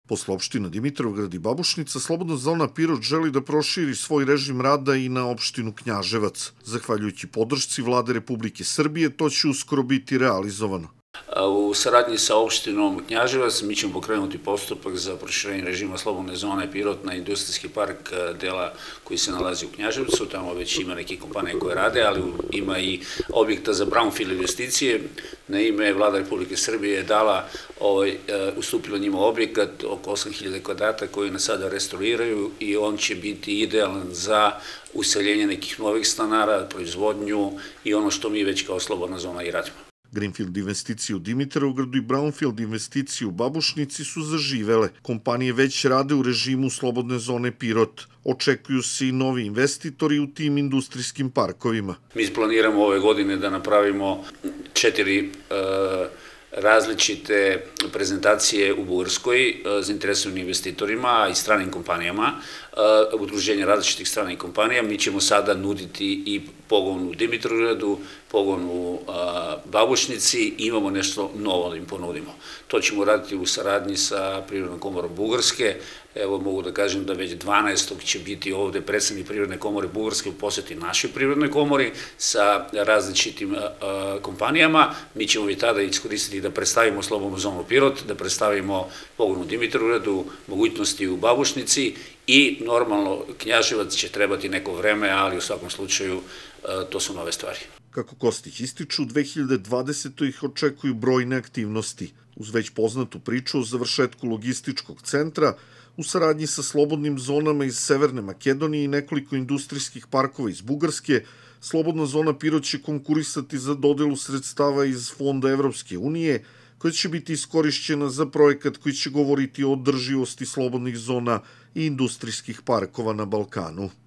Posle opština Dimitrovgrad i Babušnica, Slobodna zona Pirot želi da proširi svoj režim rada i na opštinu Knjaževac. Zahvaljujući podršci Vlade Republike Srbije, to će uskoro biti realizovano. U saradnji sa opštinom Knjaževac mi ćemo pokrenuti postupak za proširenje režima Slobodne zone Pirot na industrijski park dela koji se nalazi u Knjaževcu. Tamo već ima neke kompanije koje rade, ali ima i objekta za brownfield investicije. Na ime Vlada Republike Srbije je dala, ustupila njima objekat oko 8.000 kvadrata koji nas sada restauriraju i on će biti idealan za useljenje nekih novih stanara, proizvodnju i ono što mi već kao Slobodna zona i radimo. Greenfield investicije u Dimitrovgradu i Brownfield investicije u Babušnici su zaživele. Kompanije već rade u režimu Slobodne zone Pirot. Očekuju se i novi investitori u tim industrijskim parkovima. Mi planiramo ove godine da napravimo 4 različite prezentacije u Bugarskoj zainteresovanim investitorima i stranim kompanijama, udruženje različitih stranih kompanija. Mi ćemo sada nuditi i pogon u Dimitrovgradu, pogon u Babušnici i imamo nešto novo da im ponudimo. To ćemo raditi u saradnji sa Privrednom komorom Bugarske. Evo mogu da kažem da već 12. će biti ovde predstavnik Privredne komore Bugarske u poseti našoj Privrednoj komori sa različitim kompanijama. Mi ćemo i tada iskoristiti da predstavimo Slobodnu zonu Pirot, da predstavimo pogon u Dimitrovgradu, mogućnosti u Babušnici i normalno Knjaževac će trebati neko vreme, ali u svakom slučaju to su nove stvari. Kako Kostić ističu, u 2020. ih očekuju brojne aktivnosti. Uz već poznatu priču o završetku logističkog centra, u saradnji sa slobodnim zonama iz Severne Makedonije i nekoliko industrijskih parkova iz Bugarske, Slobodna zona Pirot će konkurisati za dodelu sredstava iz Fonda Evropske unije, koja će biti iskorišćena za projekat koji će govoriti o održivosti slobodnih zona i industrijskih parkova na Balkanu.